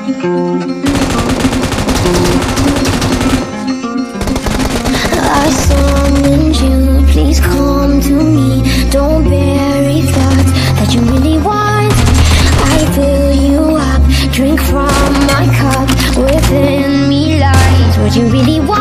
I summoned you, please come to me. Don't bury thoughts that you really want. I fill you up, drink from my cup. Within me lies what you really want.